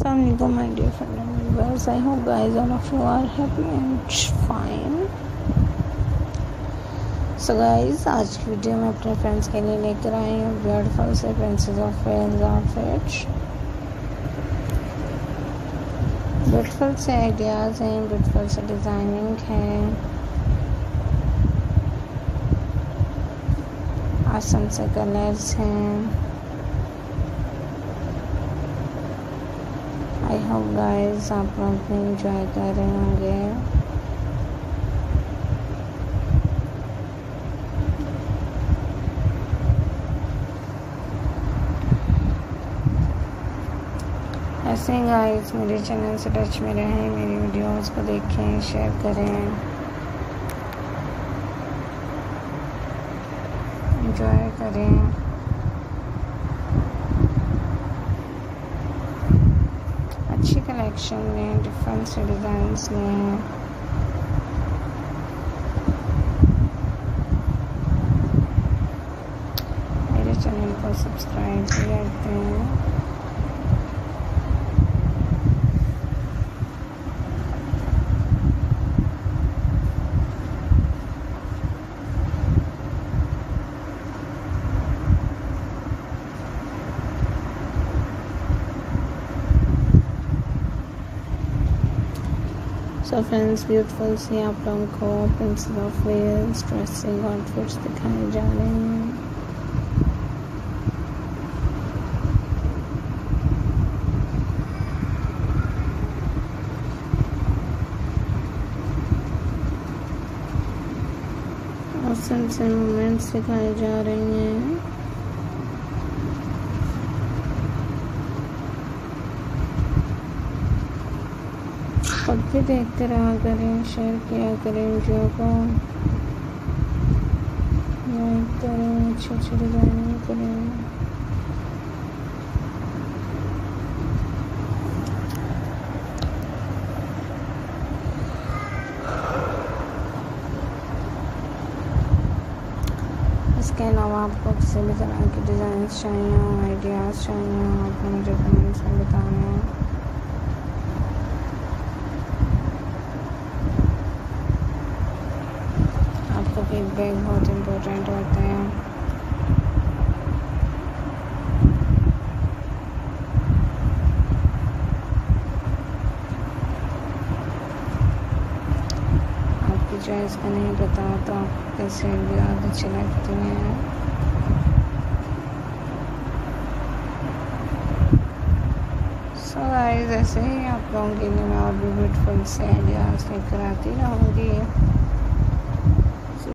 Assalamualaikum my dear friend and members. I hope guys all of you are happy and fine. So guys, आज की video में अपने friends के लिए लेकर आई हूँ ब्यूटीफुल से princess of Wales outfits. Beautiful से आइडियाज़ हैं, ब्यूटीफुल से डिज़ाइनिंग है, आसम से कलर्स हैं। आई होप गाइस आप लोग भी इंजॉय कर रहे होंगे। ऐसे ही गाइस मेरे चैनल से टच में रहें, मेरी वीडियोस को देखें, शेयर करें, इंजॉय करें। अच्छी कलेक्शन में डिफरेंट से डिज़ाइंस में मेरे चैनल को सब्सक्राइब कर दें। सो फ्रेंड्स, ब्यूटीफुल से आप लोगों को princess of Wales dressing outfits दिखाए जा रहे हैं। औसम से मोमेंट्स दिखाए जा रहे हैं। खुद भी देखते रहा करें, शेयर किया करें, वीडियो को लाइक करें, अच्छी अच्छी डिज़ाइनिंग करें। इसके अलावा आपको किसी भी तरह के डिज़ाइन चाहिए हो, आइडियाज़ चाहिए हो, आप मुझे कमेंट्स में बताना। आपका फीडबैक बहुत इम्पोर्टेंट होता है। आपकी चॉइस का नहीं पता तो आपको कैसे वीडियोस अच्छी लगती हैं। सो गाइस, ऐसे ही आप लोगों के लिए मैं और भी ब्यूटीफुल से आइडियाज़ लेकर आती रहूँगी।